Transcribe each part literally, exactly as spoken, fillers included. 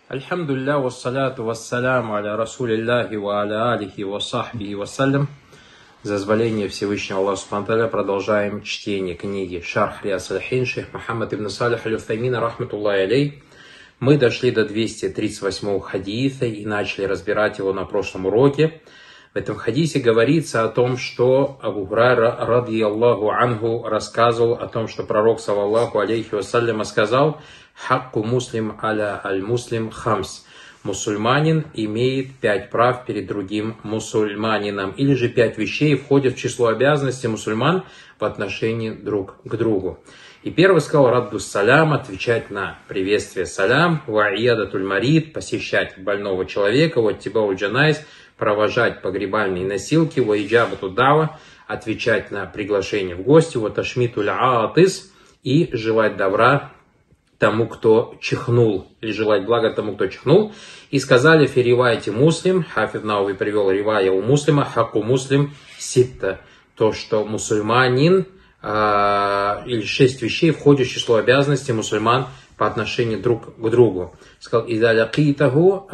Альхамдулилля, вассаляту вассаляму аля расулиллахи ва аля алихи ва сахбихи вассалям. За дозволение Всевышнего Аллаха Субхану ва Тааля продолжаем чтение книги Шарх Рияд Салихин шейх Мухаммад ибн Салих аль-Уthаймин рахматуллахи алейх. Мы дошли до двухсот тридцать восьмого хадиса и начали разбирать его на прошлом уроке. В этом хадисе говорится о том, что Абу Гурайра ради Аллаху анху рассказывал о том, что пророк саллаллаху алейхи вассаляма сказал: «Хакку муслим аля аль-муслим хамс». Мусульманин имеет пять прав перед другим мусульманином. Или же пять вещей входят в число обязанностей мусульман в отношении друг к другу. И первый сказал: радду салям, отвечать на приветствие салям, ва иядатуль марид, посещать больного человека, ва тибау джанайз, провожать погребальные носилки, ва иджабату дава, отвечать на приглашение в гости, ва ташмитуль аатис, и желать добра тому, кто чихнул, или желать блага тому, кто чихнул. И сказали: фи ривайте муслим, хафид Науви привел ривая у муслима, хаку муслим ситта, то, что мусульманин, э, или шесть вещей входят в число обязанностей мусульман по отношению друг к другу. Сказал: ида лякитаху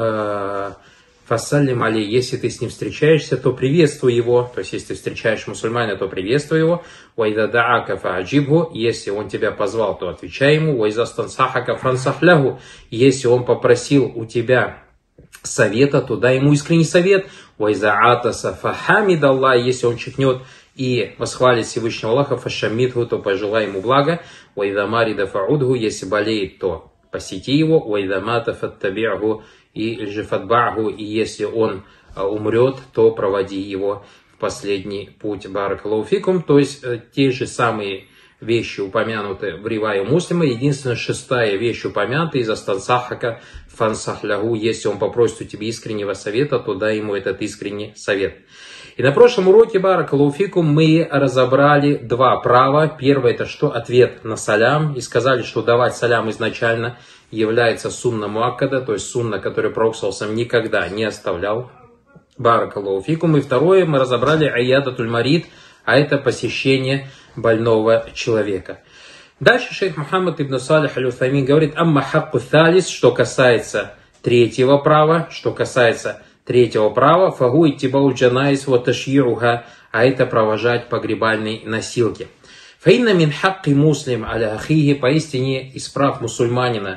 фассалим алей, если ты с ним встречаешься, то приветствуй его. То есть, если ты встречаешь мусульманина, то приветствуй его. Уайда даака фааджибху, если он тебя позвал, то отвечай ему. Уайза стансахака франсахлягу, если он попросил у тебя совета, то дай ему искренний совет. Уайза атаса фахамидаллах, если он чихнет и восхвалит Всевышнего Аллаха, фашамидху, то пожелай ему блага. Уайда марида фаудху, если болеет, то посети его. Уайда мата фаттаби'ху, и же фатбаху, и если он умрет, то проводи его в последний путь. Баракаллаху фикум. То есть те же самые вещи упомянуты в ривае муслима. Единственная шестая вещь упомянута из астансахака фансахлягу. Если он попросит у тебя искреннего совета, то дай ему этот искренний совет. И на прошлом уроке, баракаллаху фикум, мы разобрали два права. Первое — это что? Ответ на салям. И сказали, что давать салям изначально является сунна муаккада, то есть сунна, которую пророк саллаллаху никогда не оставлял. Баракаллаху фикум. И второе, мы разобрали аядатуль марид, а это посещение больного человека. Дальше шейх Мухаммад ибн Салих аль-Уthаймин говорит: амма хакку талис, что касается третьего права, что касается третьего права, фагу иттибау джанайс ва ташйируха, а это провожать погребальные носилки. Фаинна мин хакки муслим аля ахихи, поистине из прав мусульманина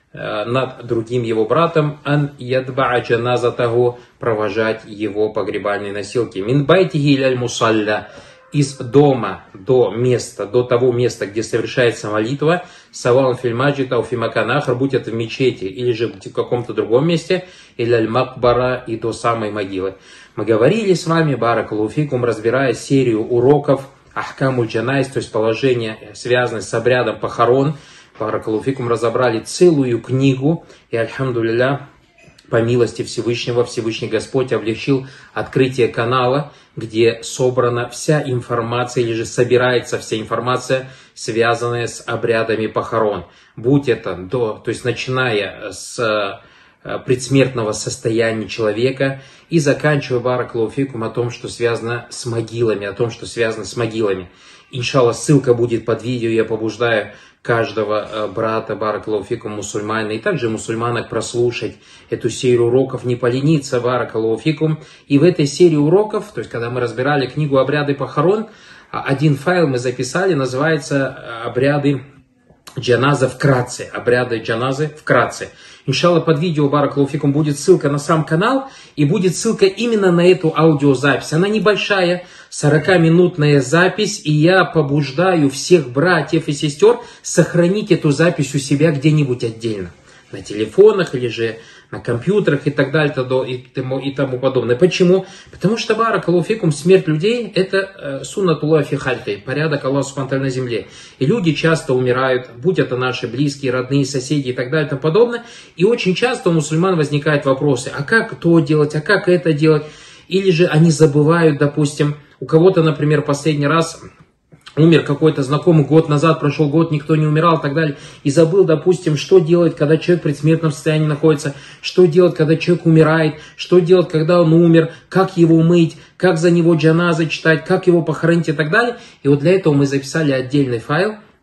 над другим его братом, ан ядбаа джаназатаху, провожать его погребальные носилки. Мин байтихи иляль мусалля, из дома до места, до того места, где совершается молитва, саван фильмаджит ау фимаканахр, будь это в мечети или же в каком-то другом месте, иляль макбара, и до самой могилы. Мы говорили с вами, баракаллаху фикум, разбирая серию уроков ахкамуль джанайз, то есть положение, связанное с обрядом похорон. Баракаллаху фикум, разобрали целую книгу, и альхамдулилля, по милости Всевышнего, Всевышний Господь облегчил открытие канала, где собрана вся информация, или же собирается вся информация, связанная с обрядами похорон. Будь это до, то есть начиная с предсмертного состояния человека и заканчивая, баракаллаху фикум, о том, что связано с могилами, о том, что связано с могилами. Иншаллах, ссылка будет под видео, я побуждаю каждого брата, баракаллаху фикум, мусульманина, и также мусульманок прослушать эту серию уроков, не полениться, баракаллаху фикум. И в этой серии уроков, то есть когда мы разбирали книгу «Обряды похорон», один файл мы записали, называется «Обряды джаназа вкратце», «Обряды джаназы вкратце». Иншаллах, под видео, баракаллаху фикум, будет ссылка на сам канал, и будет ссылка именно на эту аудиозапись. Она небольшая, сорокаминутная запись, и я побуждаю всех братьев и сестер сохранить эту запись у себя где-нибудь отдельно. На телефонах или же на компьютерах и так далее и тому, и тому подобное. Почему? Потому что, баракаллаху фикум, смерть людей — это суннатуллахи фи хальки, порядок Аллаха Субхану ва Тааля на земле. И люди часто умирают, будь это наши близкие, родные, соседи и так далее и тому подобное. И очень часто у мусульман возникают вопросы: а как то делать, а как это делать? Или же они забывают, допустим, у кого-то, например, последний раз умер какой-то знакомый год назад, прошел год, никто не умирал и так далее. И забыл, допустим, что делать, когда человек в предсмертном состоянии находится, что делать, когда человек умирает, что делать, когда он умер, как его мыть, как за него джаназы читать, как его похоронить и так далее. И вот для этого мы записали отдельный файл,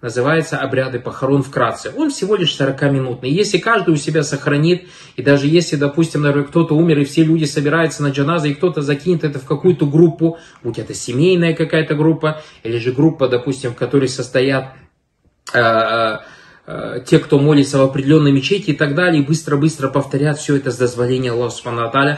называется «Обряды похорон вкратце». Он всего лишь сорокаминутный. Если каждый у себя сохранит, и даже если, допустим, например, кто-то умер, и все люди собираются на джаназа, и кто-то закинет это в какую-то группу, будь это семейная какая-то группа, или же группа, допустим, в которой состоят э, э, те, кто молится в определенной мечети и так далее, и быстро-быстро повторят все это с дозволения Аллаха Субхану ва Тааля,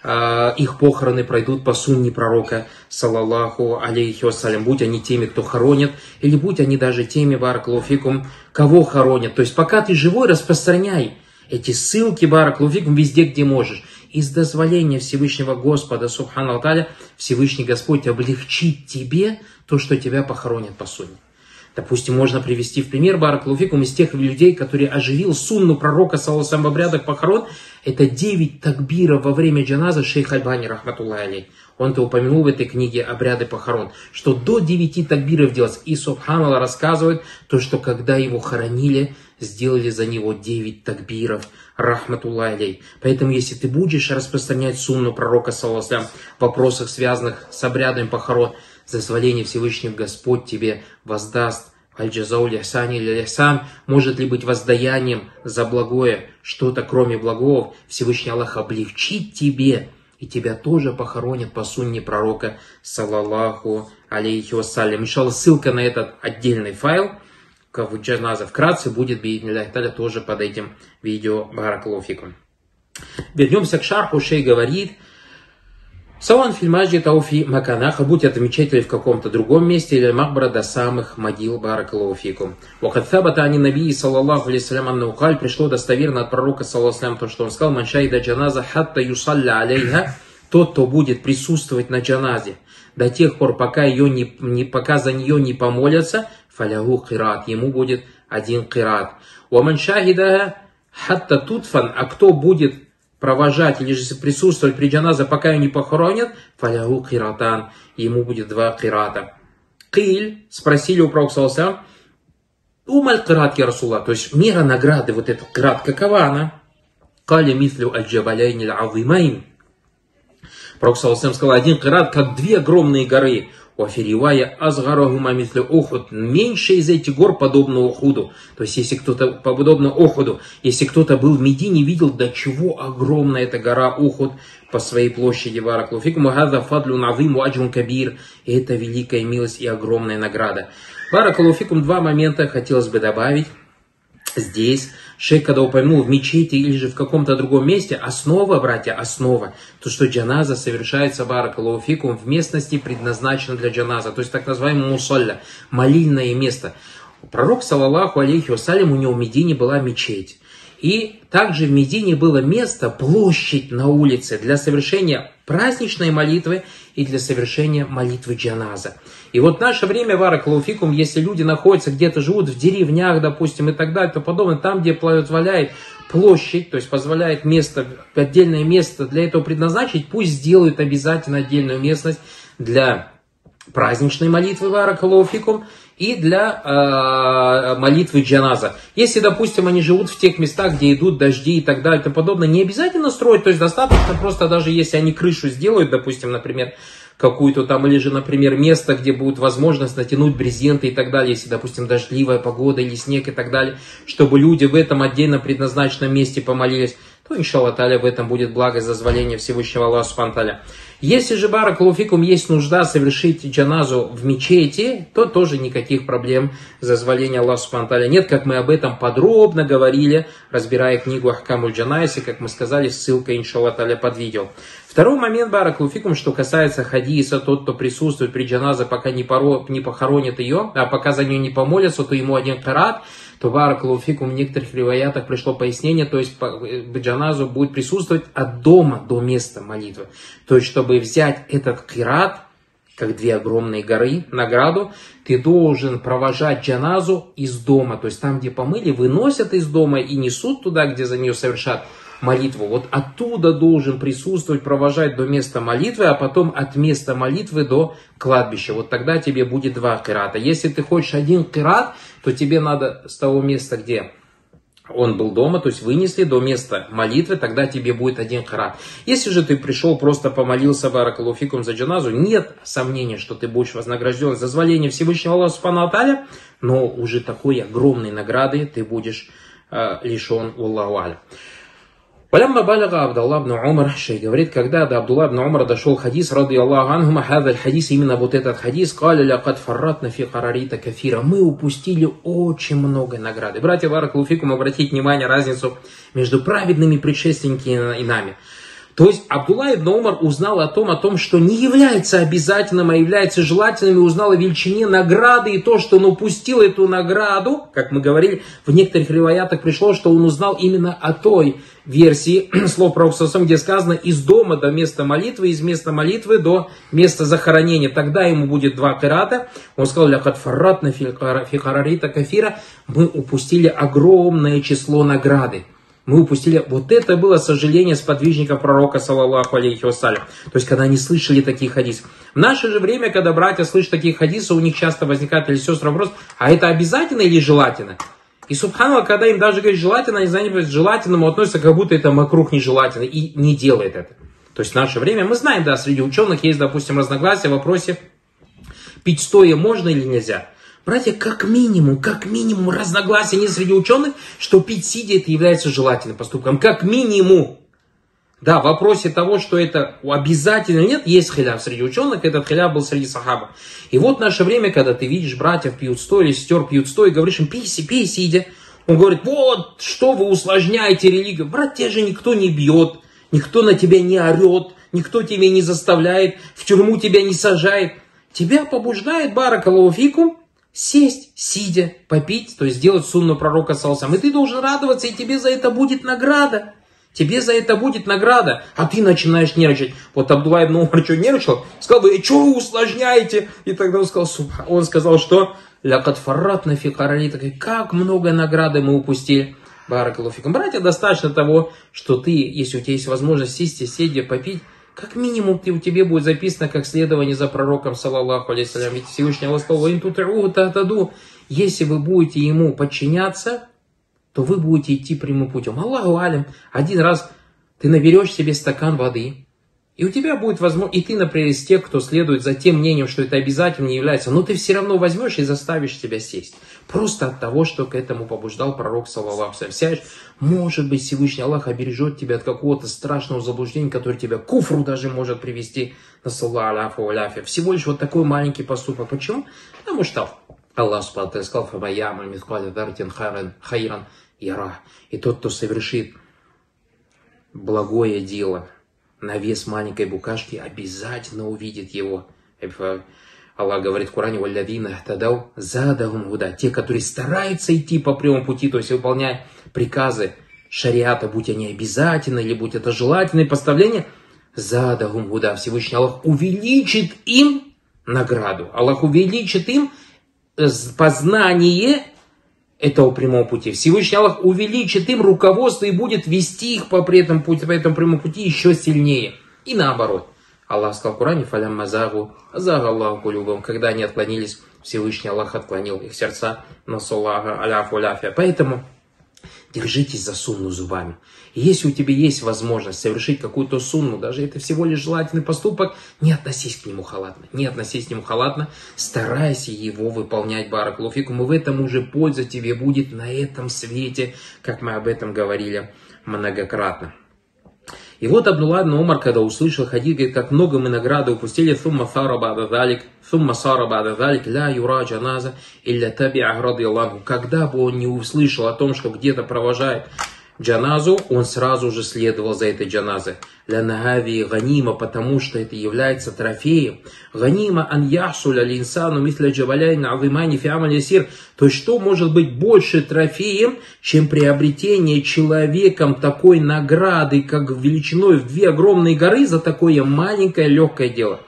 их похороны пройдут по сунне пророка, саллаллаху алейхи вассалям, будь они теми, кто хоронит, или будь они даже теми, баракаллаху фикум, кого хоронят. То есть пока ты живой, распространяй эти ссылки, баракаллаху фикум, везде, где можешь. И с дозволения Всевышнего Господа, субхану ва тааля, Всевышний Господь облегчит тебе то, что тебя похоронят по сунне. Допустим, можно привести в пример, баракаллаху фикум, из тех людей, которые оживил сунну пророка, саллаллаху алейхи ва саллям, в обрядах похорон. Это девять такбиров во время джаназа шейх Альбани, рахматуллахи алейх. Он-то упомянул в этой книге «Обряды похорон», что до девяти такбиров делать. И субханаллах рассказывает то, что когда его хоронили, сделали за него девять такбиров, рахматуллахи алейх. Поэтому, если ты будешь распространять сунну пророка, саллаллаху алейхи ва саллям, в вопросах, связанных с обрядами похорон, с дозволения Всевышнего Господь тебе воздаст. Аль-джазау лихсани лихсан, может ли быть воздаянием за благое что-то, кроме благого? Всевышний Аллах облегчит тебе, и тебя тоже похоронят по сунне пророка, саллаллаху алейхи вассалям. Иншаллах, ссылка на этот отдельный файл, в джаназа вкратце, будет биидниллахи тааля тоже под этим видео. Баракаллаху фикум. Вернемся к шарху. Шейх говорит: Саван фильмаджи тауфи маканаха, будь это мечеть в каком-то другом месте, или махбара, до самых могил, баракаллаху фикум. Вахад сабата ани набии, саллаллаху алейхи вассалям, аннаухаль, пришло достоверно от пророка, саллаллаху алейхи вассалям, то, что он сказал: маншайда джаназа хатта юсалля алейха, тот, кто будет присутствовать на джаназе до тех пор, пока, ее не, не, пока за нее не помолятся, фалягу кират, ему будет один кират. Уаман шахидаха хатта тутфан, а кто будет провожать или же присутствовать при джаназе, пока ее не похоронят, фалягу киратан, ему будет два кирата. Киль, спросили у пророка, саллаллаху алейхи ва саллям, умаль кират, я Расулаллах, то есть мера награды, вот этот кират, какова она? Каля мислю аль-джабаляйни аль-азимайн. Пророк, саллаллаху алейхи ва саллям, сказал: один кират, как две огромные горы. Уафиривая азгарахума мислю Ухуд, меньше из этих гор подобно Ухуду. То есть, если кто-то подобно Ухуду, если кто-то был в Медине, видел, до чего огромная эта гора Ухуд по своей площади. Баракаллаху фикум, хаза фадлун азим аджрун кабир. И это великая милость и огромная награда. Баракаллаху фикум, два момента хотелось бы добавить. Здесь шейх, когда упомянул в мечети или же в каком-то другом месте, основа, братья, основа, то, что джаназа совершается, баракаллаху фикум, в местности, предназначенной для джаназа, то есть так называемый мусалля, молильное место. Пророк, саллаллаху алейхи вассалям, у него в Медине была мечеть. И также в Медине было место, площадь на улице для совершения праздничной молитвы и для совершения молитвы джаназа. И вот в наше время, баракаллаху фикум, если люди находятся где-то, живут в деревнях, допустим, и так далее, то подобное, там, где позволяет площадь, то есть позволяет место, отдельное место для этого предназначить, пусть сделают обязательно отдельную местность для праздничной молитвы, баракаллаху фикум, и для э, молитвы джаназа. Если, допустим, они живут в тех местах, где идут дожди и так далее и тому подобное, не обязательно строить, то есть достаточно просто, даже если они крышу сделают, допустим, например, какую-то там, или же, например, место, где будет возможность натянуть брезенты и так далее, если, допустим, дождливая погода или снег и так далее, чтобы люди в этом отдельно предназначенном месте помолились, то, иншаллах тааля, в этом будет благо и дозволение Всевышнего Аллаха субхану ва тааля. Если же, баракаллаху фикум, есть нужда совершить джаназу в мечети, то тоже никаких проблем с дозволением Аллаха субхану ва тааля нет, как мы об этом подробно говорили, разбирая книгу Ахкамуль Джанайз, как мы сказали, ссылка, иншаллах тааля, под видео. Второй момент, баракаллаху фикум, что касается хадиса, тот, кто присутствует при джаназе, пока не, поро, не похоронит ее, а пока за нее не помолятся, то ему один карат, то, баракаллаху фикум, в некоторых риваятах пришло пояснение, то есть джаназу будет присутствовать от дома до места молитвы. То есть, чтобы взять этот кират, как две огромные горы, награду, ты должен провожать джаназу из дома. То есть, там, где помыли, выносят из дома и несут туда, где за нее совершат молитву. Вот оттуда должен присутствовать, провожать до места молитвы, а потом от места молитвы до кладбища. Вот тогда тебе будет два кирата. Если ты хочешь один кират, то тебе надо с того места, где он был дома, то есть вынесли до места молитвы, тогда тебе будет один кират. Если же ты пришел, просто помолился баракаллаху фикум за джаназу, нет сомнения, что ты будешь вознагражден за дозволение Всевышнего Аллаха субхану ва тааля, но уже такой огромной награды ты будешь э, лишен, Аллаху а'лям. Валямма балага Абдулла ибн Умар, шейх говорит, когда до Абдулла ибн Умара дошел хадис, ради Аллаху анхума, хадаль хадис, именно вот этот хадис, каля лякад фарратна фи карарита кафира, мы упустили очень много награды. Братья, баракаллаху фикум, обратите внимание разницу между праведными предшественниками и нами. То есть Абдулла ибн Умар узнал о том, о том, что не является обязательным, а является желательным, и узнал о величине награды, и то, что он упустил эту награду, как мы говорили, в некоторых риваятах пришло, что он узнал именно о той версии слов пророка, где сказано из дома до места молитвы, из места молитвы до места захоронения. Тогда ему будет два кирата. Он сказал, лякад фарратна фи карарита кафира, мы упустили огромное число награды. Мы упустили, вот это было сожаление сподвижников пророка, саллаллаху алейхи вассалям. То есть, когда они слышали такие хадисы. В наше же время, когда братья слышат такие хадисы, у них часто возникает, или сестры, вопрос, а это обязательно или желательно? И субханаллах, когда им даже говорят желательно, они занимаются желательным, относятся, как будто это макрух нежелательно, и не делает это. То есть, в наше время, мы знаем, да, среди ученых есть, допустим, разногласия в вопросе, пить стоя можно или нельзя. Братья, как минимум, как минимум разногласия не среди ученых, что пить сидя это является желательным поступком. Как минимум. Да, в вопросе того, что это обязательно нет, есть хиляф среди ученых, этот хиляф был среди сахаба. И вот в наше время, когда ты видишь, братьев пьют стоя или сестер пьют стоя, и говоришь им, пей, пей сидя. Он говорит, вот, что вы усложняете религию. Брат, тебя же никто не бьет, никто на тебя не орет, никто тебя не заставляет, в тюрьму тебя не сажает. Тебя побуждает, баракаллаху фикум, сесть, сидя, попить, то есть сделать сунну пророка салсам. И ты должен радоваться, и тебе за это будет награда. Тебе за это будет награда. А ты начинаешь нервничать. Вот Абдулла ибн Умар что нервничал? Сказал бы, что вы усложняете? И тогда он сказал, он сказал, что лякад фарратна фи карарита, как много награды мы упустили. Баракаллаху фикум. Братья, достаточно того, что ты, если у тебя есть возможность сесть и сидя, попить, как минимум ты, у тебя будет записано как следование за пророком, саллаллаху алейхи вассалям. Ведь Всевышний Аллах сказал, если вы будете ему подчиняться, то вы будете идти прямым путем. Аллаху алям, один раз ты наберешь себе стакан воды, и у тебя будет возможность, и ты, например, из тех, кто следует за тем мнением, что это обязательно не является, но ты все равно возьмешь и заставишь себя сесть. Просто от того, что к этому побуждал пророк, саллаллаху алейхи вассалям. Может быть, Всевышний Аллах обережет тебя от какого-то страшного заблуждения, которое тебя к куфру даже может привести. Всего лишь вот такой маленький поступок. Почему? Потому что Аллах сказал, и тот, кто совершит благое дело на вес маленькой букашки, обязательно увидит его. Аллах говорит в Коране, «Валлавина тадау задахум гуда». Те, которые стараются идти по прямому пути, то есть выполняя приказы шариата, будь они обязательны, или будь это желательные поставления, задахум гуда. Всевышний Аллах увеличит им награду. Аллах увеличит им познание этого прямого пути. Всевышний Аллах увеличит им руководство и будет вести их по этому, пути, по этому прямому пути еще сильнее. И наоборот. Аллах сказал в Коране, «Фалям мазагу, азага Аллаху кулюбам». Когда они отклонились, Всевышний Аллах отклонил их сердца. Насаллаха аляфу аляфия. Поэтому держитесь за сунну зубами. И если у тебя есть возможность совершить какую-то сунну, даже это всего лишь желательный поступок, не относись к нему халатно. Не относись к нему халатно, старайся его выполнять, баракаллаху фикум. И в этом уже польза тебе будет на этом свете, как мы об этом говорили многократно. И вот Абдулла ибн Умар, когда услышал хадис, говорит, как много мы награды упустили, «Сумма сара ба'да залик, сумма сара ба'да залик, ля юра джаназа, илля таби'ах радиаллаху». Когда бы он не услышал о том, что где-то провожает джаназу, он сразу же следовал за этой джаназой. «Ля нагави ганима», потому что это является трофеем. «Ганима ан яхсуля линсану мисля джабаляйн азимани фи амаль ясир». То есть, что может быть больше трофеем, чем приобретение человеком такой награды, как величиной в две огромные горы за такое маленькое легкое дело.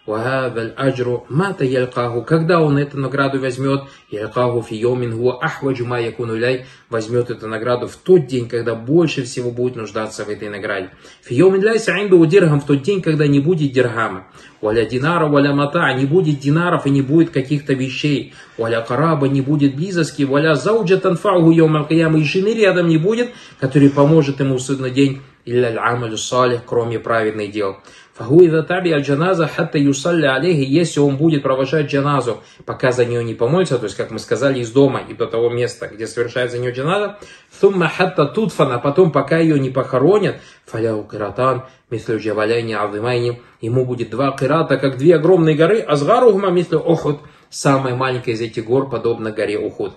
وَهَذَا الْأَجْرُ مَتَى يَلْقَاهُ. Когда он эту награду возьмет, يَلْقَاهُ فِي يَوْمٍ هُوَ أَحْوَجُ مَا يَكُونُ إِلَيْهِ. Возьмет эту награду в тот день, когда больше всего будет нуждаться в этой награде. فِي يَوْمٍ لَيْسَ عِنْدَهُ дирхам. В тот день, когда не будет дирхама. وَلَا دِنَارَ وَلَا مَتَاعَ. Не будет динаров и не будет каких-то вещей. وَلَا قَرَابَ. Не будет близости. وَلَا زَوْجَ تَنْفَعُهُ يَوْمَ الْقِيَامَةِ. И жены рядом не будет, который поможет ему в судный день. إِلَّا الْعَمَلُ الصَّالِحُ. Кроме праведных дел. Если он будет провожать джаназу, пока за нее не помолится, то есть, как мы сказали, из дома и до того места, где совершается за нее джаназа, а потом, пока ее не похоронят, ему будет два кирата, как две огромные горы, самая маленькая из этих гор, подобно горе Ухуд.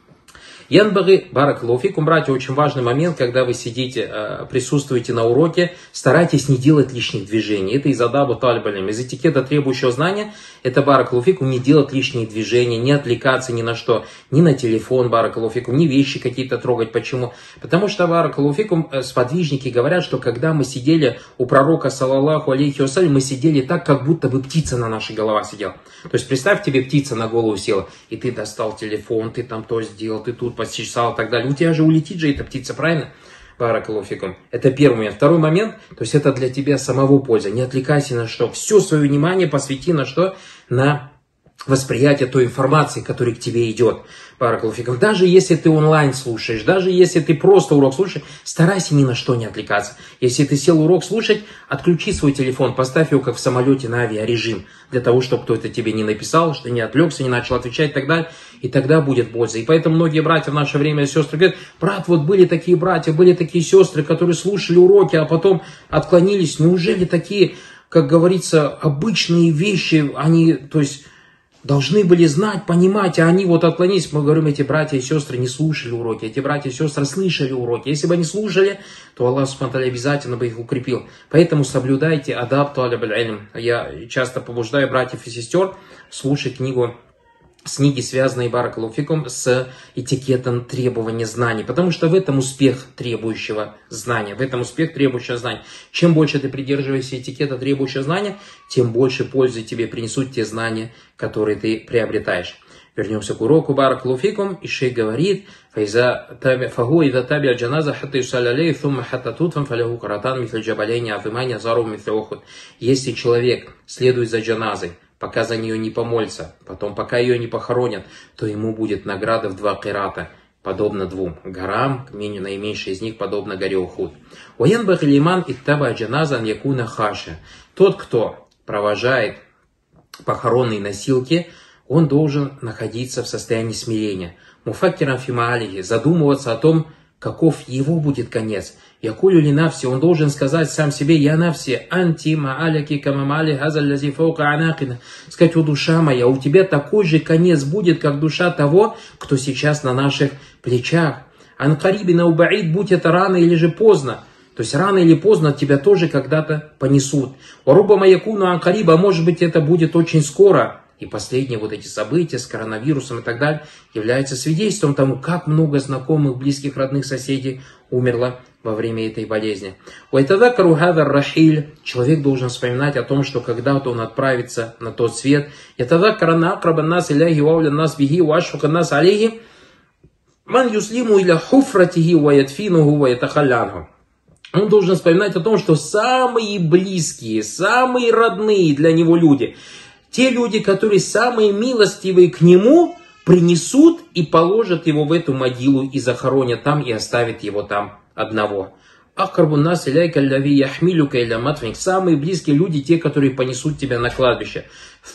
Янбаги баракалуфикум, братья, очень важный момент, когда вы сидите, присутствуете на уроке, старайтесь не делать лишних движений. Это из адабу талибалим, из этикета требующего знания, это баракалуфикум, не делать лишних движений, не отвлекаться ни на что, ни на телефон баракалуфикум, ни вещи какие-то трогать. Почему? Потому что баракалуфикум, сподвижники говорят, что когда мы сидели у пророка, саллаллаху алейхи вассалям, мы сидели так, как будто бы птица на нашей голове сидела. То есть представь, тебе птица на голову села, и ты достал телефон, ты там то сделал, ты тут почесал и так далее. У тебя же улетит же эта птица, правильно? Баракалуфикум. Это первый момент. Второй момент, то есть это для тебя самого польза. Не отвлекайся на что. Все свое внимание посвяти на что? На восприятие той информации, которая к тебе идет. Баракалуфикум. Даже если ты онлайн слушаешь, даже если ты просто урок слушаешь, старайся ни на что не отвлекаться. Если ты сел урок слушать, отключи свой телефон, поставь его как в самолете на авиарежим, для того, чтобы кто-то тебе не написал, что не отвлекся, не начал отвечать и так далее, и тогда будет польза. И поэтому многие братья в наше время, сестры говорят: брат, вот были такие братья, были такие сестры, которые слушали уроки, а потом отклонились. Неужели такие, как говорится, обычные вещи, они, то есть, должны были знать, понимать, а они вот отклонились. Мы говорим, эти братья и сестры не слушали уроки, эти братья и сестры слышали уроки. Если бы они слушали, то Аллах субхану ва тааля обязательно бы их укрепил. Поэтому соблюдайте адаб талиб аль-илм. Я часто побуждаю братьев и сестер слушать книгу, с книги, связанные, баракалуфикум, с этикетом требования знаний. Потому что в этом успех требующего знания. В этом успех требующего знания. Чем больше ты придерживаешься этикета требующего знания, тем больше пользы тебе принесут те знания, которые ты приобретаешь. Вернемся к уроку, баракалуфикум. И шейх говорит: «Фагу ида таби джаназа хатта юсалли алейхи, thumma хатта тутфан фаляху каратан митля джабалейни азимани азару митля ухуд». Если человек следует за джаназой, пока за нее не помолится, потом пока ее не похоронят, то ему будет награда в два кирата, подобно двум горам, наименьшая из них подобно горе Ухуд. Тот, кто провожает похоронные носилки, он должен находиться в состоянии смирения. Муфаккиран фимаалихи, задумываться о том, каков его будет конец. Якулю ли навси, он должен сказать сам себе: я навси, анти ма'аляки камамали хазаль лази фаука анакина. Сказать: о, душа моя, у тебя такой же конец будет, как душа того, кто сейчас на наших плечах. Анкарибина убаид, будь это рано или же поздно. То есть рано или поздно тебя тоже когда-то понесут. Уруба маякуну анкариба, может быть, это будет очень скоро. И последние вот эти события с коронавирусом и так далее являются свидетельством тому, как много знакомых, близких, родных, соседей умерло во время этой болезни. Человек должен вспоминать о том, что когда-то он отправится на тот свет. Он должен вспоминать о том, что самые близкие, самые родные для него люди, те люди, которые самые милостивые к нему, принесут и положат его в эту могилу и захоронят там, и оставят его там одного. Самые близкие люди, те, которые понесут тебя на кладбище.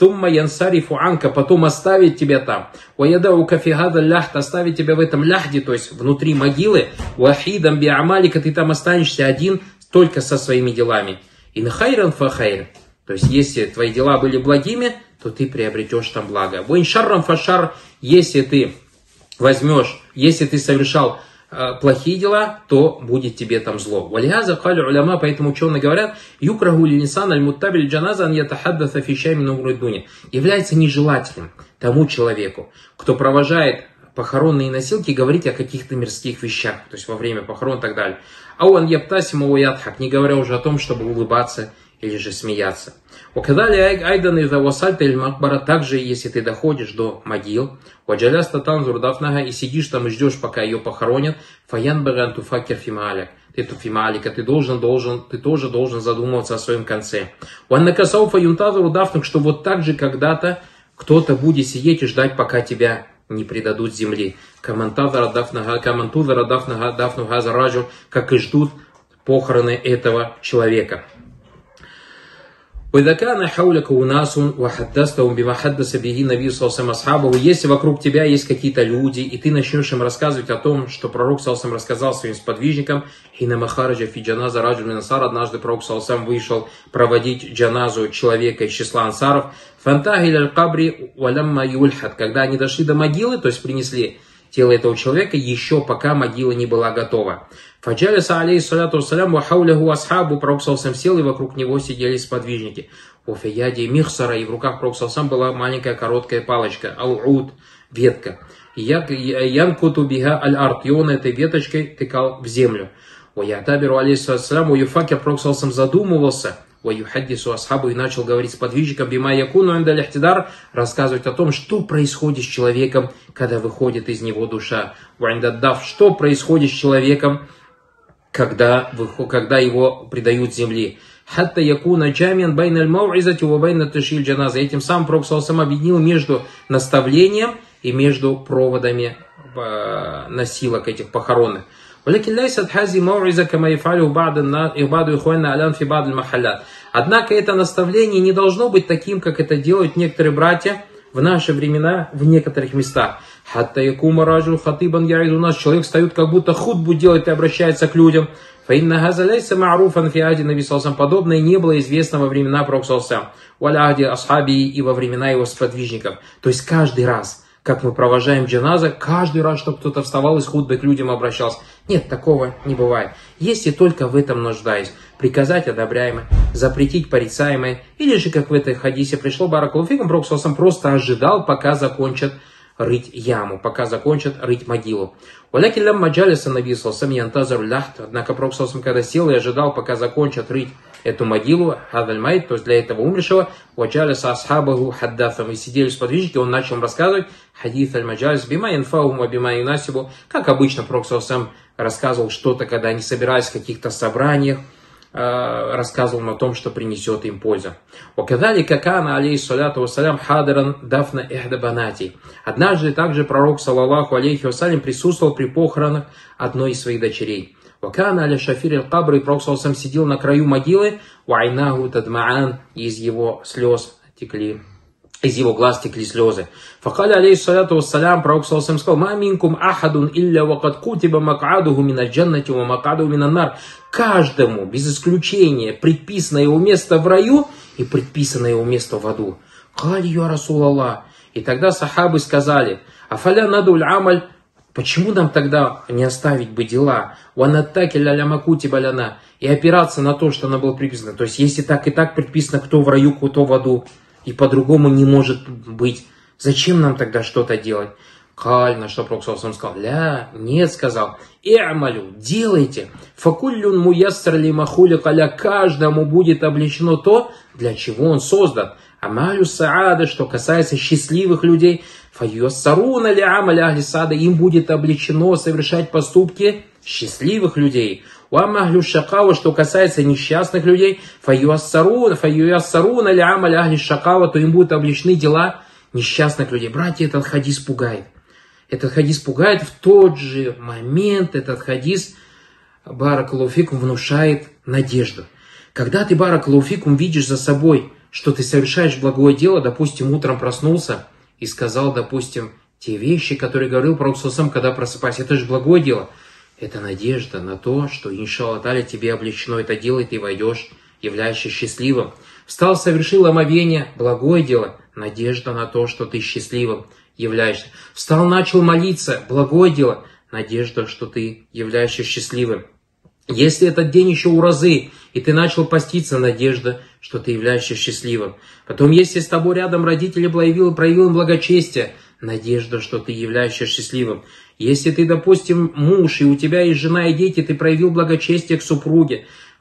Потом оставят тебя там. Оставят тебя в этом ляхде, то есть внутри могилы. Ты там останешься один, только со своими делами. То есть, если твои дела были благими, то ты приобретешь там благо. Войншаррам фашар, если ты возьмешь, если ты совершал э, плохие дела, то будет тебе там зло. Валиаза халя уляма, поэтому ученые говорят: юкраху линисан аль-муттабиль джаназан ятахаддаса фишами нугрудуни. Является нежелательным тому человеку, кто провожает похоронные носилки, говорить о каких-то мирских вещах, то есть во время похорон и так далее. Ауан яптасиму ядхак, не говоря уже о том, чтобы улыбаться или же смеяться. Также, если ты доходишь до могил, и сидишь там и ждешь, пока ее похоронят, ты ты должен, должен, ты тоже должен задумываться о своем конце. Что вот так же когда-то кто-то будет сидеть и ждать, пока тебя не предадут земли. Как и ждут похороны этого человека. Если вокруг тебя есть какие-то люди, и ты начнешь им рассказывать о том, что пророк саллаллаху рассказал своим сподвижникам, однажды пророк саллаллаху вышел проводить джаназу человека из числа ансаров, когда они дошли до могилы, то есть принесли тело этого человека, еще пока могила не была готова. Фаджалиса алейхиссалату вассалям ва хауляху асхабу, пророк саллаллаху сел, и вокруг него сидели сподвижники. Офияди михсара, и в руках пророка саллаллаху была маленькая короткая палочка, ау-уд, ветка. Янкуту биха аль-арт, и он этой веточкой тыкал в землю. Оятабиру алейхиссалам, уюфакер, пророк саллаллаху задумывался, уюхаддису асхабу, и начал говорить сподвижникам, бима якуну индаль ихтидар, рассказывать о том, что происходит с человеком, когда выходит из него душа. Уиндаддав, что происходит с человеком, когда, когда его предают земли. Хатта якуна джамиан байна аль-мау'изати ва байна ташиль джаназа. Этим самым пророк саллаллаху объединил между наставлением и между проводами носилок этих похоронных. Однако это наставление не должно быть таким, как это делают некоторые братья в наши времена в некоторых местах. Человек встает, как будто хутбу делает и обращается к людям. Подобное не было известно во времена пророка и во времена его сподвижников. То есть каждый раз, как мы провожаем джаназа, каждый раз, чтобы кто-то вставал из хутбы к людям обращался. Нет, такого не бывает. Если только в этом нуждаюсь. Приказать одобряемое, запретить порицаемое. Или же, как в этой хадисе пришло, баракаллаху фикум, пророк просто ожидал, пока закончат рыть яму, пока закончат рыть могилу. Однако пророк, когда сел и ожидал, пока закончат рыть эту могилу, то есть для этого умершего, и сидели сподвижники, он начал рассказывать хадис аль-маджалис бима инфаум бима юнасибу, как обычно пророк сам рассказывал что-то, когда они собирались в каких-то собраниях, рассказывал о том, что принесет им пользу. Однажды также пророк, саллаллаху алейхи вассалям, присутствовал при похоронах одной из своих дочерей. Вакана аля шафир аль-кабр, и пророк саллаллаху сидел на краю могилы, вайнаху тадмаан, из его слез текли, из его глаз текли слезы. Факаля алейхиссалату вассалям, пророк саллаллаху сказал: ма минкум ахадун илля вакад кутиба мак'адуху миналь джаннати ва мак'адуху минан нар. Каждому, без исключения, предписано его место в раю и предписано его место в аду. Кали я Расулаллах. И тогда сахабы сказали: афаля надуль амаль, почему нам тогда не оставить бы дела? И опираться на то, что нам было приписано. То есть, если так и так предписано, кто в раю, кто в аду, и по-другому не может быть, зачем нам тогда что-то делать? Каль, на что пророк саллаллаху сказал: ля, нет, сказал, и'малю, делайте, факуллюн муяссар лима хулика ля, каждому будет облечено то, для чего он создан. Амалю саада, что касается счастливых людей, фаюяссаруна ли амаля ахли сада, им будет облечено совершать поступки счастливых людей. Уамахлю шакава, что касается несчастных людей, фаюяссаруна, фаюяссаруна ли амаля ахли шакава, то им будут облечены дела несчастных людей. Братья, этот хадис пугает. Этот хадис пугает, в тот же момент этот хадис, баракаллаху фикум, внушает надежду. Когда ты, баракаллаху фикум, видишь за собой, что ты совершаешь благое дело, допустим, утром проснулся и сказал, допустим, те вещи, которые говорил пророк саллаллаху, когда просыпаешься, это же благое дело. Это надежда на то, что, иншаллах та'аля, тебе облегчено это дело, и ты войдешь, являешься счастливым. Встал, совершил омовение, благое дело, надежда на то, что ты счастливым являешься. Встал, начал молиться, благое дело, надежда, что ты являешься счастливым. Если этот день еще уразы, и ты начал поститься, надежда, что ты являешься счастливым. Потом, если с тобой рядом родители проявил, проявил им благочестие, надежда, что ты являешься счастливым. Если ты, допустим, муж, и у тебя есть жена и дети, ты проявил благочестие к супруге,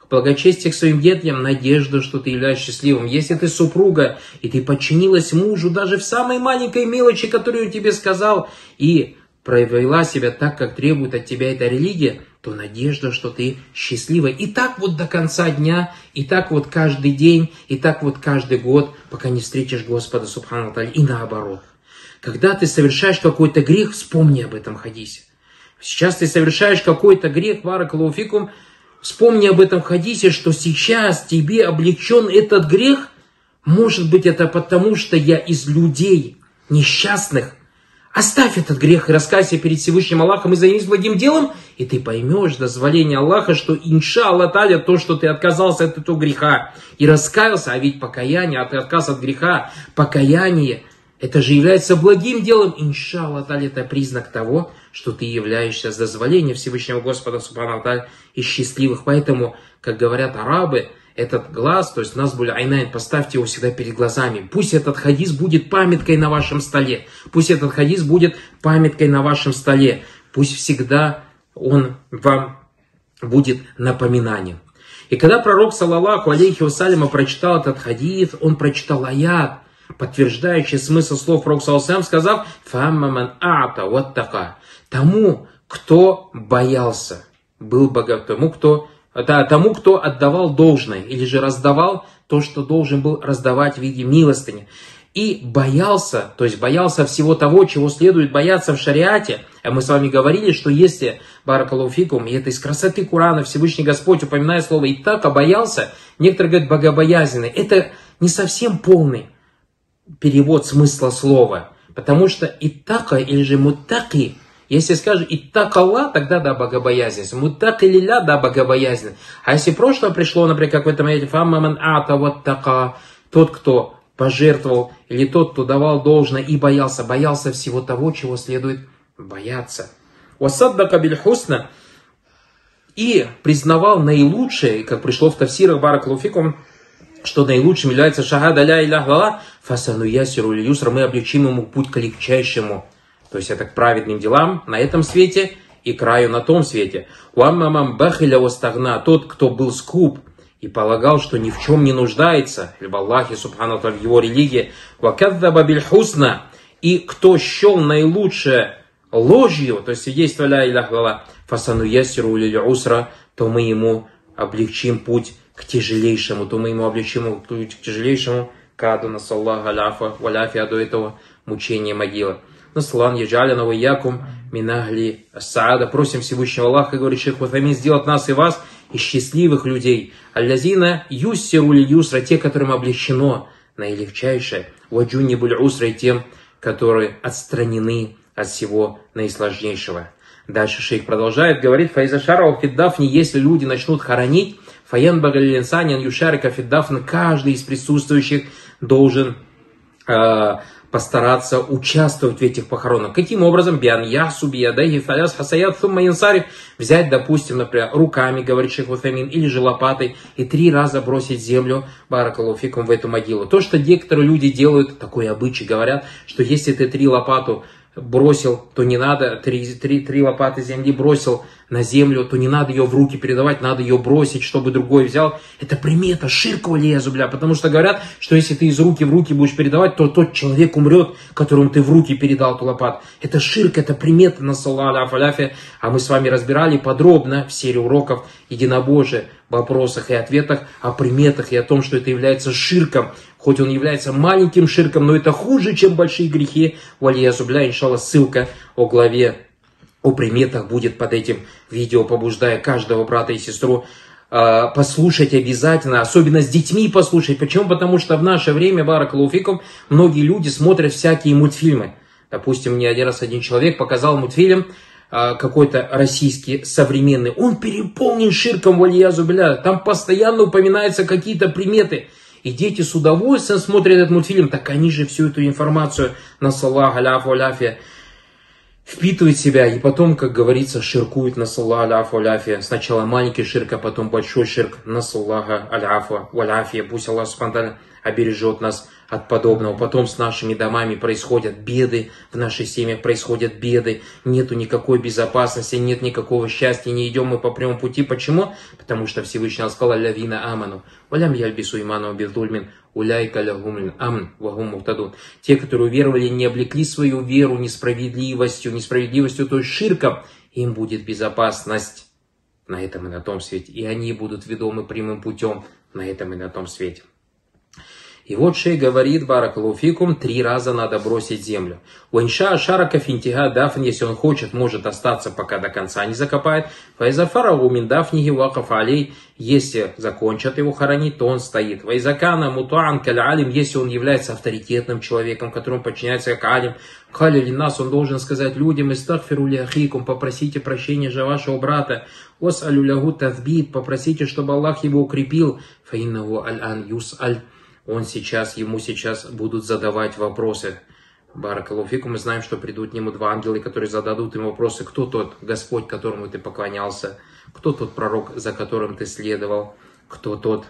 благочестие к своим детям, надежда, что ты являешься счастливым. Если ты супруга, и ты подчинилась мужу даже в самой маленькой мелочи, которую он тебе сказал, и проявила себя так, как требует от тебя эта религия, то надежда, что ты счастлива. И так вот до конца дня, и так вот каждый день, и так вот каждый год, пока не встретишь Господа Субхану Тааля. И наоборот. Когда ты совершаешь какой-то грех, вспомни об этом хадисе. Сейчас ты совершаешь какой-то грех, баракаллаху фикум, вспомни об этом хадисе, что сейчас тебе облегчен этот грех. Может быть, это потому, что я из людей несчастных. Оставь этот грех и раскайся перед Всевышним Аллахом и займись благим делом, и ты поймешь дозволение Аллаха, что инша Аллах Та'аля, то, что ты отказался от этого греха и раскаялся, а ведь покаяние, а ты отказ от греха, покаяние, это же является благим делом, инша Аллах Та'аля, это признак того, что ты являешься с дозволения Всевышнего Господа Субхану Тааля из счастливых. Поэтому, как говорят арабы, этот глаз, то есть насбуль айнайн, поставьте его всегда перед глазами. Пусть этот хадис будет памяткой на вашем столе. Пусть этот хадис будет памяткой на вашем столе. Пусть всегда он вам будет напоминанием. И когда пророк, саллаллаху алейхи вассаляма, прочитал этот хадис, он прочитал аят, подтверждающий смысл слов пророка, саллаллаху алейхи вассалям, сказав: «Фаммаман а'та ваттака». Тому, кто боялся, был богат, тому, кто... Да, тому, кто отдавал должное, или же раздавал то, что должен был раздавать в виде милостыни. И боялся, то есть боялся всего того, чего следует бояться в шариате. А мы с вами говорили, что если, баракаллаху фикум, и это из красоты Корана, Всевышний Господь, упоминая слово «иттака», боялся, некоторые говорят «богобоязненный». Это не совсем полный перевод смысла слова, потому что «иттака» или же «муттаки», если скажешь «иттак Аллах», тогда да, богобоязненность. «Муттак лилля», да, богобоязненность. А если прошлое пришло, например, как в этом аяте, «фаммаман а'та ваттака», тот, кто пожертвовал, или тот, кто давал должное и боялся, боялся всего того, чего следует бояться. «Васаддака биль хусна», и признавал наилучшее, как пришло в тафсирах, баракаллаху фикум, что наилучшим является «шахада ля илляха илlallah, фасану ясиру лиль юсра», мы облегчим ему путь к легчайшему. То есть это к праведным делам на этом свете и краю на том свете. «Уаммамам бахиля вастагна», тот, кто был скуп и полагал, что ни в чем не нуждается, в Аллахе, субхану тааля, в его религии, «вакаддаба биль хусна», и кто счел наилучшее ложью, то есть свидетельство ля илляха илlallah, «фасану ясиру лиль усра», то мы ему облегчим путь к тяжелейшему, то мы ему облегчим путь к тяжелейшему, каду насаллаху аляфа валяфия, до этого мучения могила. Наслан яджаляна ва якум минахли саада. Просим Всевышнего Аллаха, говорит шейх Утаймин, сделать нас и вас из счастливых людей. Аллазина юссиру лиль юсра, те, которым облегчено наилегчайшее. Ваджуни буль усра, и тем, которые отстранены от всего наисложнейшего. Дальше шейх продолжает, говорит: фаиза шарау фиддафни, если люди начнут хоронить, фаян багалил инсанин юшарика фиддафн, каждый из присутствующих должен э, постараться участвовать в этих похоронах. Каким образом? Биан ясу биядайхи фаляс хасаят сумма янсариф, взять, допустим, например, руками, говорит шейх Утаймин, или же лопатой, и три раза бросить землю, баракаллаху фикум, в эту могилу. То, что некоторые люди делают, такой обычай, говорят, что если ты три лопату бросил, то не надо, три, три, три лопаты земли бросил на землю, то не надо ее в руки передавать, надо ее бросить, чтобы другой взял. Это примета, ширк валия зубля, потому что говорят, что если ты из руки в руки будешь передавать, то тот человек умрет, которому ты в руки передал эту лопату. Это ширк, это примета, насаллаху аляфи. А мы с вами разбирали подробно в серии уроков единобожия, в вопросах и ответах о приметах и о том, что это является ширком. Хоть он является маленьким ширком, но это хуже, чем большие грехи. Валия зубля, иншаллах, ссылка о главе о приметах будет под этим видео, побуждая каждого брата и сестру э, послушать обязательно, особенно с детьми послушать. Почему? Потому что в наше время, баракаллаху фикум, многие люди смотрят всякие мультфильмы. Допустим, мне один раз один человек показал мультфильм э, какой-то российский, современный. Он переполнен ширком, валия зубля. Там постоянно упоминаются какие-то приметы. И дети с удовольствием смотрят этот мультфильм, так они же всю эту информацию, насаллаху аляфу аляфия, впитывают в себя, и потом, как говорится, ширкуют, насаллаху аляфу аляфия. Сначала маленький ширк, а потом большой ширк, насаллаху аляфу аляфия. Пусть Аллах субхану тааля обережет нас от подобного. Потом с нашими домами происходят беды, в наших семьях происходят беды, нету никакой безопасности, нет никакого счастья, не идем мы по прямому пути. Почему? Потому что Всевышний сказал: «Аллавина аману, валям яльбису иману бидульмин, уляйка лягумлин амн вагум мухтадун». Те, которые уверовали, не облекли свою веру несправедливостью, несправедливостью, то есть ширком, им будет безопасность на этом и на том свете. И они будут ведомы прямым путем на этом и на том свете. И вот шейх говорит: баракалуфикум, три раза надо бросить землю. Уинша шарака финтига дафн, если он хочет, может остаться, пока до конца не закопает. Файзафара уминдафниги вакаф алей, если закончат его хоронить, то он стоит. Вайзакана мутуан каль алим, если он является авторитетным человеком, которому подчиняется как алим. Халя линас, он должен сказать людям: истагфиру ли ахикум, попросите прощения за вашего брата. Ос алю лягу тазбит, попросите, чтобы Аллах его укрепил. Фаиннаху аль-ан юс аль. Он сейчас, ему сейчас будут задавать вопросы. Баракалуфику, мы знаем, что придут к нему два ангела, которые зададут ему вопросы: кто тот Господь, которому ты поклонялся, кто тот пророк, за которым ты следовал, кто тот,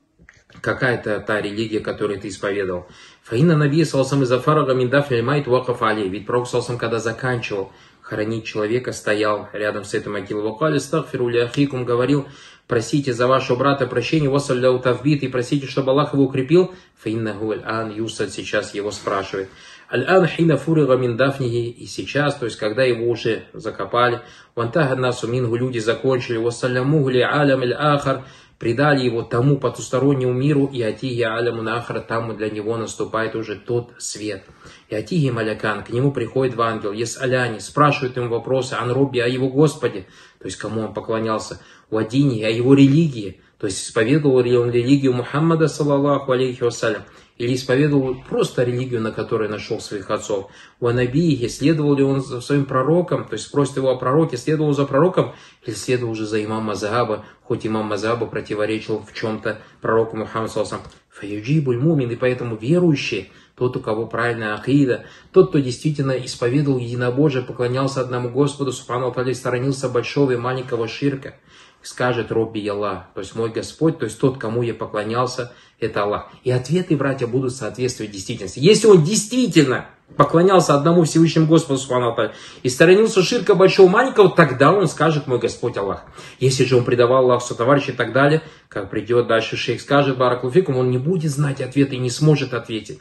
какая-то та религия, которую ты исповедовал. Фаина наби салсам из афарага миндафни майт вакаф алей. Ведь пророк салсам, когда заканчивал хоронить человека, стоял рядом с этой могилой. Вакали стагфиру ли ахикум, говорил: просите за вашего брата прощения, вассаляу тавбит, и просите, чтобы Аллах его укрепил. Фаиннаху аль-ан юсад, сейчас его спрашивает. Аль-ан хина фурига мин дафнихи, и сейчас, то есть когда его уже закопали. Вантага насу мингу, люди закончили. Вассалямуху ли алям аль-ахар, предали его тому потустороннему миру. И атиги аляму нахар, там для него наступает уже тот свет. И атиги малякан, к нему приходит два ангела. Ес аляни, спрашивают ему вопросы ан робби, о его Господе, то есть кому он поклонялся. Вадини, о его религии, то есть исповедовал ли он религию Мухаммада, саллаллаху алейхи вассалям, или исповедовал просто религию, на которой нашел своих отцов. Ванабиихи, следовал ли он за своим пророком, то есть спросит его о пророке, следовал за пророком, или следовал уже за имам Мазаба, хоть имам Мазаба противоречил в чем-то пророку Мухаммаду, саллаллаху алейхи вассалям. Фаюджибуль мумин, и поэтому верующий, тот, у кого правильная акида, тот, кто действительно исповедовал единобожие, поклонялся одному Господу, субхану ва тааля, сторонился большого и маленького ширка, скажет: Робби Аллах, то есть мой Господь, то есть тот, кому я поклонялся, это Аллах. И ответы, братья, будут соответствовать действительности. Если он действительно поклонялся одному Всевышнему Господу, субхану ва тааля, и сторонился ширка большого маленького, тогда он скажет: мой Господь Аллах. Если же он предавал Аллаху сотоварища и так далее, как придет дальше шейх, скажет баракалуфикум, он не будет знать ответа и не сможет ответить.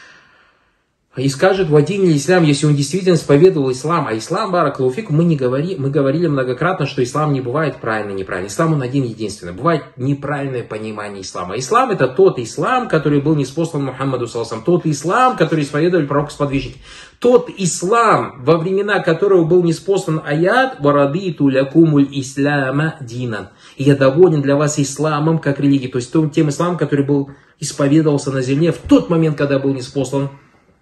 И скажет: в один ислам, если он действительно исповедовал ислам. А ислам, баракалуфикум, мы не говори, мы говорили многократно, что ислам не бывает правильно и неправильно. Ислам он один единственный. Бывает неправильное понимание ислама. Ислам это тот ислам, который был ниспослан Мухаммаду, саллаллаху алейхи вассалям. Тот ислам, который исповедовали пророк-сподвижники. Тот ислам, во времена которого был ниспослан аят: «Варадиту лякумуль исляма динан». И я доволен для вас исламом как религией. То есть тем исламом, который был исповедовался на земле в тот момент, когда был ниспослан.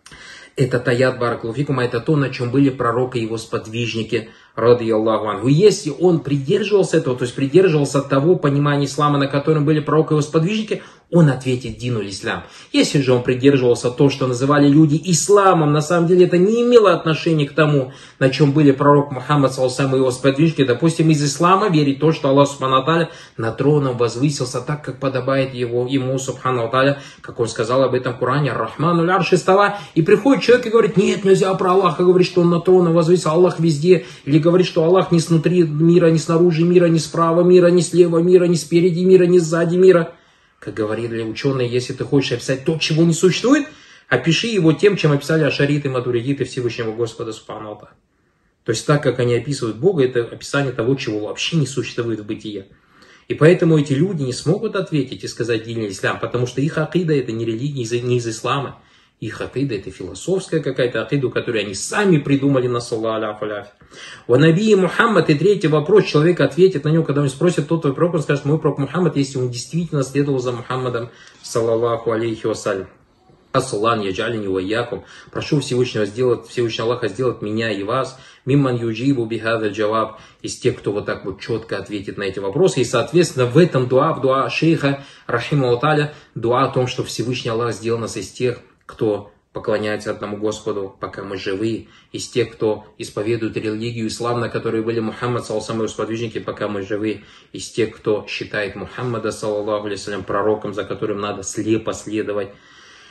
Это таят баракалуфикум, это то, на чем были пророк и его сподвижники, ради Аллаху анху. Если он придерживался этого, то есть придерживался того понимания ислама, на котором были пророк и его сподвижники, он ответит дину ислам. Если же он придерживался то, что называли люди исламом, на самом деле это не имело отношения к тому, на чем были пророк Мухаммад, саллаллаху алейхи, и его сподвижники. Допустим, из ислама верить то, что Аллах субхану ва тааля на троном возвысился так, как подобает его, ему субхану ва тааля, как он сказал об этом в Коране: «Ар-Рахману аль-Арши истава». И приходит человек и говорит: нет, нельзя про Аллаха говорить, что он на троном возвысился, Аллах везде. Или говорит, что Аллах не снутри мира, не снаружи мира, не справа мира, не слева мира, не спереди мира, не сзади мира. Как говорили ученые, если ты хочешь описать то, чего не существует, опиши его тем, чем описали ашариты, матуридиты Всевышнего Господа субхану ва тааля. То есть так, как они описывают Бога, это описание того, чего вообще не существует в бытие. И поэтому эти люди не смогут ответить и сказать дин ислам, потому что их акида это не религия, не из ислама. Их акида это философская какая-то акида, которую они сами придумали, на саллаллаху алейхи. У Набии Мухаммад, и третий вопрос, человек ответит на него, когда он спросит, тот твой пророк, он скажет: мой пророк Мухаммад, если он действительно следовал за Мухаммадом, саллаллаху алейхи вассалям. Ассалан яджалини вайякум. Прошу Всевышнего сделать, Всевышнего Аллаха сделать меня и вас, мимман юджибу бихадаль джаваб, из тех, кто вот так вот четко ответит на эти вопросы. И, соответственно, в этом дуа, в дуа шейха, рахимаху тааля, дуа о том, что Всевышний Аллах сделал нас из тех, кто поклоняется одному Господу, пока мы живы, из тех, кто исповедует религию ислам, на которой были Мухаммад, саллаллаху алейхи, сподвижники, пока мы живы, из тех, кто считает Мухаммада, саллаллаху алейхи, пророком, за которым надо слепо следовать.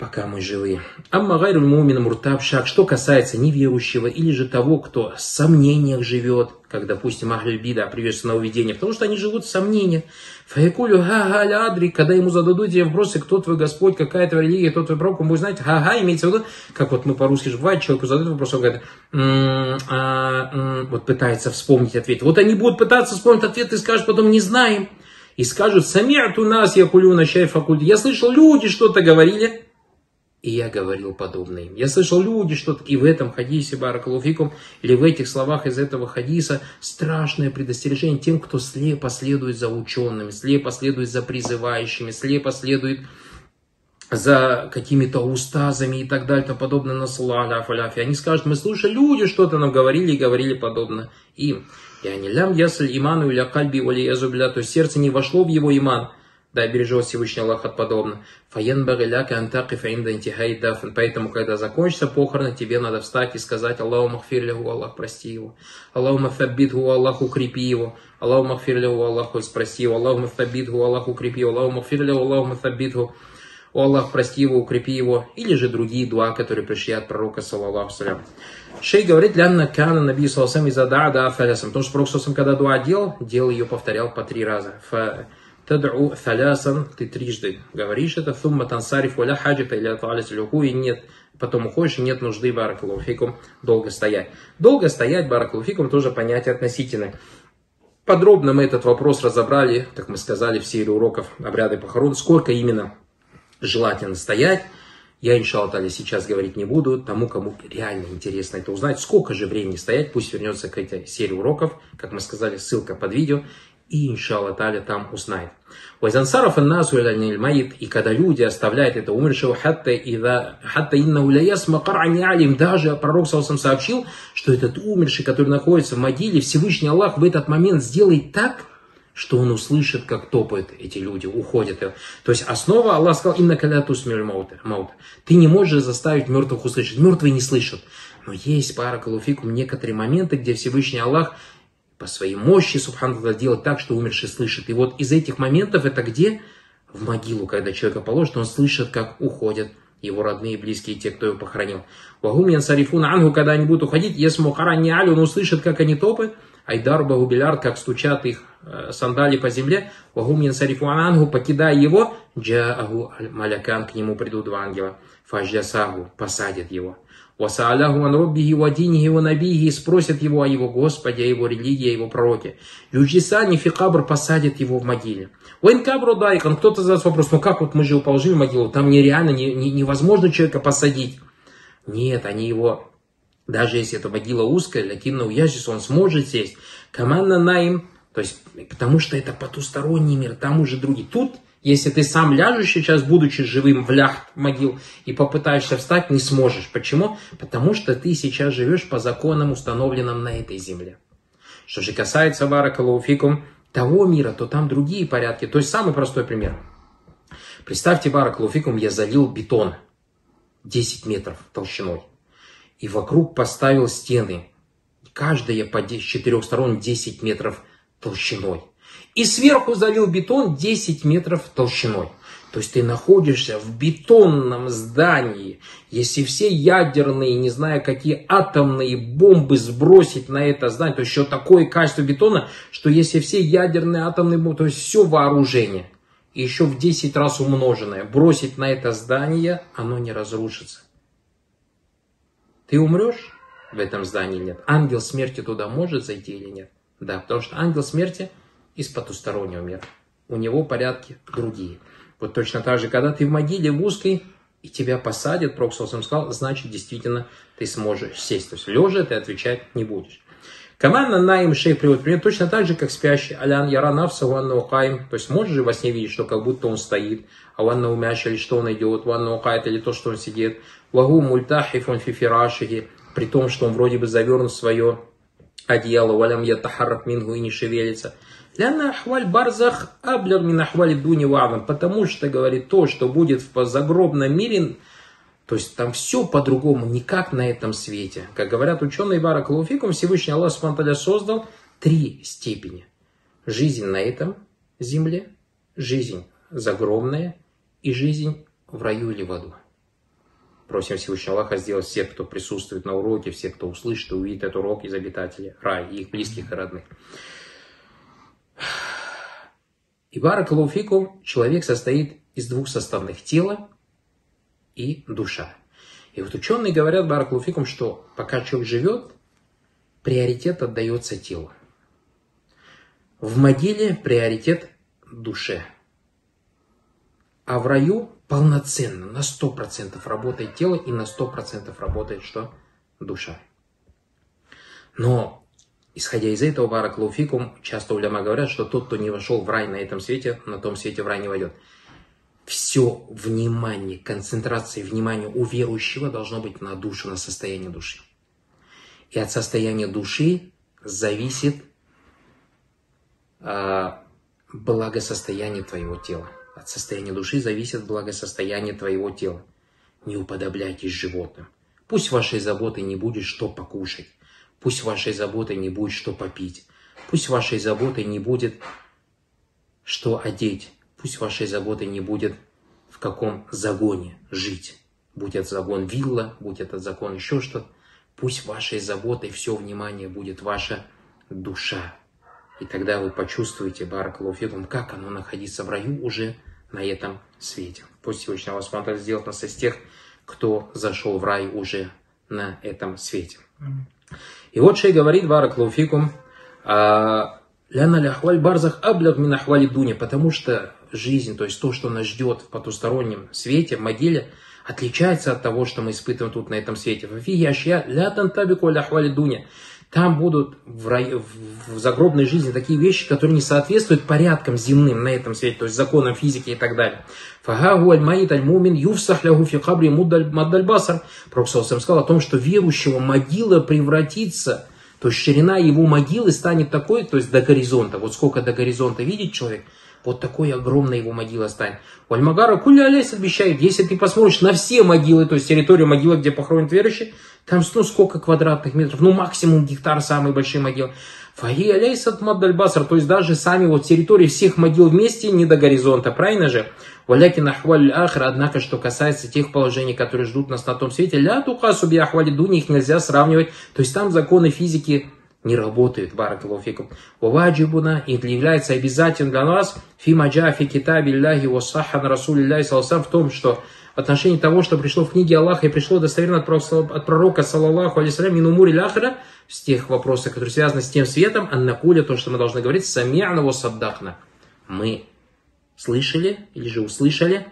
пока мы живы. Амма гайруль мумин муртаб шак. Что касается неверующего или же того, кто в сомнениях живет, как, допустим, ахль бида, приветственно уведение, потому что они живут в сомнениях. Фаякулю ха-ха адри, когда ему зададут тебе вопросы, кто твой Господь, какая твоя религия, кто твой пророк, он будет знать, ха-ха, имеется в виду, как вот мы по-русски же бывает, человеку задают вопрос, он говорит, м-м, а, м-м, вот пытается вспомнить ответ. Вот они будут пытаться вспомнить ответ и скажут потом, не знаем. И скажут, сами'ту нас якулюна шайфа культ. Я слышал, люди что-то говорили. И я говорил подобное им. Я слышал, люди что-то, и в этом хадисе, баракалуфикум, или в этих словах из этого хадиса, страшное предостережение тем, кто слепо следует за учеными, слепо следует за призывающими, слепо следует за какими-то устазами и так далее, и тому подобное. Они скажут, мы слушали, люди что-то нам говорили и говорили подобно им. И они лям ясль иману или кальби или язубля, то есть сердце не вошло в его иман. Да, бережет Всевышний Аллах от подобного. Поэтому, когда закончится похороны, тебе надо встать и сказать: Аллаху махфир лягу, Аллах, прости его. Аллаху мафаббитху, Аллах, укрепи его. Аллаху махфир лягу, Аллах, прости его. Аллаху мафаббитху, Аллах, укрепи его. Аллаху махфир лягу, Аллаху мафаббитху. О Аллах, прости его, укрепи его. Или же другие дуа, которые пришли от пророка, саллаллаху салям. Шейх говорит, лянна кана наби саллаллаху из ада да афалясам. Потому что пророк саллаллаху, когда дуа делал, делал ее, повторял по три раза. Тад'у тhaлясан, ты трижды говоришь это, thumma тансариф валя хаджита или аталис люху, и нет, потом уходишь, и нет нужды, баракаллаху фикум, долго стоять. Долго стоять, баракаллаху фикум, тоже понятие относительное. Подробно мы этот вопрос разобрали, как мы сказали, в серии уроков обряды похорон, сколько именно желательно стоять. Я, иншаллах та'аля, сейчас говорить не буду. Тому, кому реально интересно это узнать, сколько же времени стоять, пусть вернется к этой серии уроков, как мы сказали, ссылка под видео. И, иншаллах та'аля, там узнает. И когда люди оставляют это умершего, даже пророк саллаллаху сообщил, что этот умерший, который находится в могиле, Всевышний Аллах в этот момент сделает так, что он услышит, как топают эти люди, уходят. То есть основа, Аллах сказал, инна каляту смир маута. Ты не можешь заставить мертвых услышать. Мертвые не слышат. Но есть, баракаллаху фикум, некоторые моменты, где Всевышний Аллах по своей мощи, субханаллах, делать так, что умерший слышит. И вот из этих моментов это где? В могилу, когда человека положат, он слышит, как уходят его родные, близкие, те, кто его похоронил. Вагум янсарифуна ангу, когда они будут уходить, есму карани али, он услышит, как они топают. Айдар багубиляр, как стучат их э, сандали по земле. Вагум янсарифуна ангу, покидая его, джаагу малякан, к нему придут два ангела. Фаджасагу, посадят его. Васааляху ан роббихи вадинихи ванабихи, спросят его о его Господе, о его религии, о его пророке. Юджисани фикабр, посадят его в могиле. Уэнкабру дайкан, кто-то задаст вопрос, ну как вот мы же его положили в могилу, там нереально, не, не, невозможно человека посадить. Нет, они его, даже если эта могила узкая, лякинна уяжис, он сможет сесть. Каманна наим, то есть, потому что это потусторонний мир, там уже другие. Тут, если ты сам ляжешь сейчас, будучи живым в ляхт могил, и попытаешься встать, не сможешь. Почему? Потому что ты сейчас живешь по законам, установленным на этой земле. Что же касается, баракаллаху фикум, того мира, то там другие порядки. То есть самый простой пример. Представьте, баракаллаху фикум, я залил бетон десять метров толщиной. И вокруг поставил стены. Каждая по с четырех сторон десять метров толщиной. И сверху залил бетон десять метров толщиной. То есть ты находишься в бетонном здании. Если все ядерные, не знаю какие атомные бомбы сбросить на это здание, то есть еще такое качество бетона, что если все ядерные атомные бомбы, то есть все вооружение, и еще в десять раз умноженное, бросить на это здание, оно не разрушится. Ты умрешь в этом здании или нет? Ангел смерти туда может зайти или нет? Да, потому что ангел смерти из потустороннего мира. У него порядки другие. Вот точно так же, когда ты в могиле в узкой, и тебя посадят, пророк саллаллаху сказал, значит, действительно, ты сможешь сесть. То есть, лежа ты отвечать не будешь. Команда наим шей приводит пример, точно так же, как спящий. Алян яранавса ванна укаим. То есть, можешь же во сне видеть, что как будто он стоит. А ванна умяща, или что он идет. Ванна укает, или то, что он сидит. Вагу мультахифун фифирашихи. При том, что он вроде бы завернут в свое одеяло. Валям ятахаррак мингу, и не шевелится. Потому что, говорит, то, что будет в загробном мире, то есть там все по-другому, не как на этом свете. Как говорят ученые, баракаллаху фикум, Всевышний Аллах субхану ва тааля создал три степени. Жизнь на этом земле, жизнь загробная и жизнь в раю или в аду. Просим Всевышнего Аллаха сделать всех, кто присутствует на уроке, всех, кто услышит и увидит этот урок, из обитателей рая, и их близких и родных. И баракаллаху фикум, человек состоит из двух составных: тело и душа. И вот ученые говорят, баракаллаху фикум, что пока человек живет, приоритет отдается телу. В могиле приоритет душе. А в раю полноценно, на сто процентов работает тело и на сто процентов работает что? Душа. Но, исходя из этого, баракаллаху фикум, часто уляма говорят, что тот, кто не вошел в рай на этом свете, на том свете в рай не войдет. Все внимание, концентрация внимания у верующего должно быть на душу, на состояние души. И от состояния души зависит э, благосостояние твоего тела. От состояния души зависит благосостояние твоего тела. Не уподобляйтесь животным. Пусть вашей заботой не будет, что покушать. Пусть вашей заботой не будет, что попить. Пусть вашей заботой не будет, что одеть. Пусть вашей заботой не будет, в каком загоне жить. Будь это загон вилла, будь это загон еще что-то. Пусть вашей заботой все внимание будет ваша душа. И тогда вы почувствуете, баракаллаху фикум, как оно находится в раю уже на этом свете. Пусть Всевышний Аллах субхану ва тааля сделает нас из тех, кто зашел в рай уже на этом свете. И вот шейх говорит, баракаллаху фикум, ляна ляхваль барзах аблях мин ахвали дуня, потому что жизнь, то есть то, что нас ждет в потустороннем свете, в могиле, отличается от того, что мы испытываем тут на этом свете. Там будут в, рай, в загробной жизни такие вещи, которые не соответствуют порядкам земным на этом свете, то есть законам физики и так далее. Пророк сказал о том, что верующего могила превратится, то есть ширина его могилы станет такой, то есть до горизонта. Вот сколько до горизонта видит человек, вот такой огромная его могила станет. Вальмагара куля аляйс обещает, если ты посмотришь на все могилы, то есть территорию могилы, где похоронят верующие, там ну сколько квадратных метров, ну максимум гектар, самые большие могилы. Фаги аляйс от маддальбасар, то есть даже сами вот территории всех могил вместе не до горизонта, правильно же? Валякин ахваль ахра, однако, что касается тех положений, которые ждут нас на том свете, ля тукасу би ахвали дуни, их нельзя сравнивать, то есть там законы физики не работает, баракаллаху фикум. Ваваджибуна, и является обязательным для нас, фима джа фи китаби Аллахи ва саххан расулиллахи саллаллаху в том, что в отношении того, что пришло в книге Аллаха и пришло достоверно от пророка, саллаллаху алейхиссалям, минумури ляхра, с тех вопросов, которые связаны с тем светом, аннакуля, то, что мы должны говорить, сами'на ва саддахна. Мы слышали, или же услышали,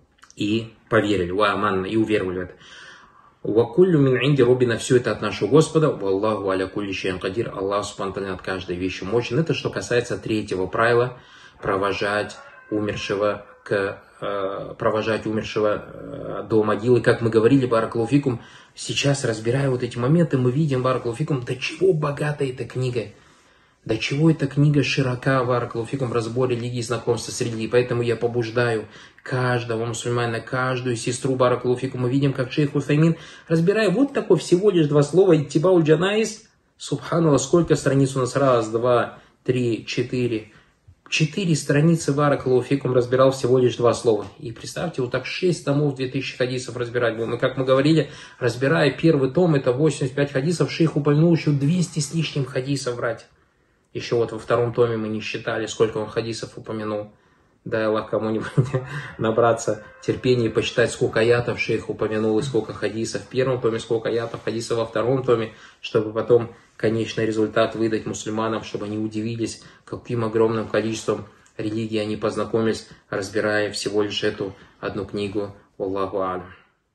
и поверили, ва аманна, и уверовали в это. Вакуллю мин инди робина, все это от нашего Господа. Валлаху аля кулли шейин кадир. Аллах субхану над каждой вещью мощен. Это что касается третьего правила: провожать умершего к э, провожать умершего э, до могилы. Как мы говорили, баракаллаху фикум, сейчас разбирая вот эти моменты, мы видим, баракаллаху фикум, до чего богата эта книга. До чего эта книга широка, баракаллаху фикум, в разборе религии и знакомства с религией. Поэтому я побуждаю каждого мусульманина, каждую сестру, баракаллаху фикум. Мы видим, как шейх Усаймин, разбирая вот такое всего лишь два слова, иттибауль джанаиз, субханаллах, сколько страниц у нас? Раз, два, три, четыре. Четыре страницы, баракаллаху фикум, разбирал всего лишь два слова. И представьте, вот так шесть томов, две тысячи хадисов разбирать будем. И как мы говорили, разбирая первый том, это восемьдесят пять хадисов, шейх упомянул еще двести с лишним хадисов, братья. Еще вот во втором томе мы не считали, сколько он хадисов упомянул. Дай Аллах кому-нибудь набраться терпения и посчитать, сколько аятов шейх упомянул и сколько хадисов в первом томе, сколько аятов хадисов во втором томе, чтобы потом конечный результат выдать мусульманам, чтобы они удивились, каким огромным количеством религий они познакомились, разбирая всего лишь эту одну книгу. Аллаху алям.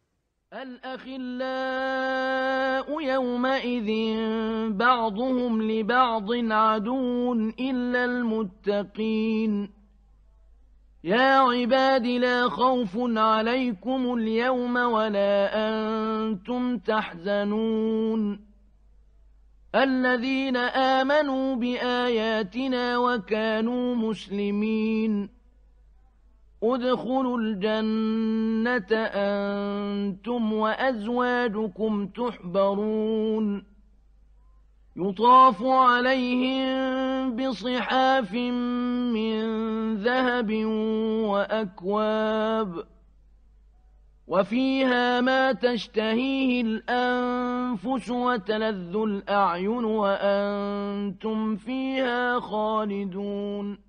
الأخلاء يومئذ بعضهم لبعض عدو إلا المتقين يا عباد لا خوف عليكم اليوم ولا أنتم تحزنون الذين آمنوا بآياتنا وكانوا مسلمين ادخلوا الجنة أنتم وأزواجكم تحبرون يطاف عليهم بصحاف من ذهب وأكواب وفيها ما تشتهيه الأنفس وتلذ الأعين وأنتم فيها خالدون